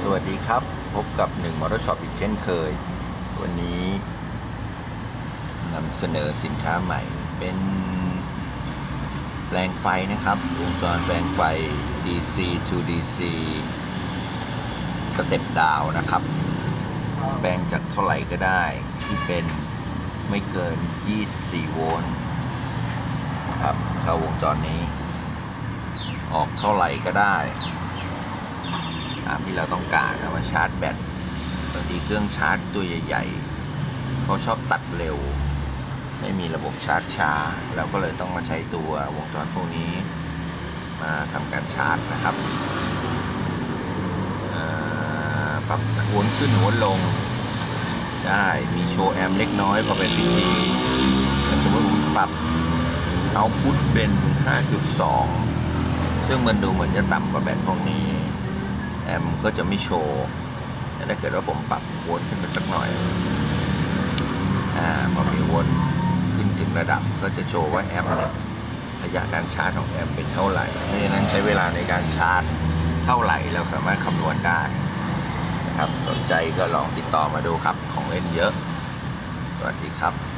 สวัสดีครับพบกับ1มอเตอร์ช็อปอีกเช่นเคยวันนี้นำเสนอสินค้าใหม่เป็นแปลงไฟนะครับวงจรแปลงไฟ DC to DC สเต็ปดาวนะครับแปลงจากเท่าไหร่ก็ได้ที่เป็นไม่เกิน24โวลต์นะครับเข้าวงจรนี้ออกเท่าไหร่ก็ได้ตามที่เราต้องการเอามาชาร์จแบตบางทีเครื่องชาร์จตัวใหญ่ๆเขาชอบตัดเร็วไม่มีระบบชาร์จช้าเราก็เลยต้องมาใช้ตัววงจรพวกนี้มาทำการชาร์จนะครับปรับโวลต์ขึ้นโวลต์ลงได้มีโชว์แอมป์เล็กน้อยพอเป็นพิธีสมมติผมปรับเอาพุทเป็น 5.2 ซึ่งมันดูเหมือนจะต่ำกว่าแบตพวกนี้แอมป์ก็จะไม่โชว์แต่ถ้าเกิดว่าผมปรับโวลต์ขึ้นไปสักหน่อยพอมีโวลต์ขึ้นถึงระดับก็จะโชว์ว่าแอมป์เนี่ยระยะการชาร์จของแอมป์เป็นเท่าไหร่เพราะฉะนั้นใช้เวลาในการชาร์จเท่าไหร่เราสามารถคำนวณได้นะครับสนใจก็ลองติดต่อมาดูครับของเล่นเยอะสวัสดีครับ